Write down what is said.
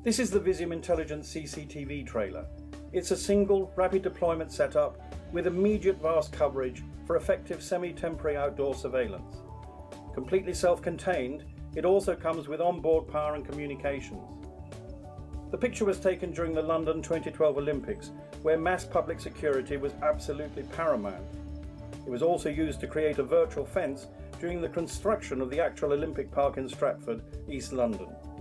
This is the Viseum Intelligent CCTV trailer. It's a single, rapid deployment setup with immediate vast coverage for effective semi-temporary outdoor surveillance. Completely self-contained, it also comes with onboard power and communications. The picture was taken during the London 2012 Olympics, where mass public security was absolutely paramount. It was also used to create a virtual fence during the construction of the actual Olympic Park in Stratford, East London.